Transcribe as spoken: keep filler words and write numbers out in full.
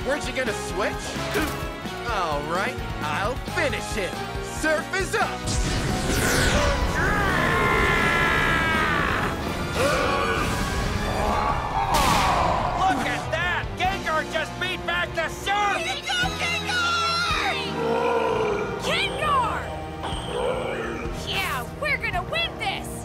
Weren't you gonna switch? All right, I'll finish him. Surf is up!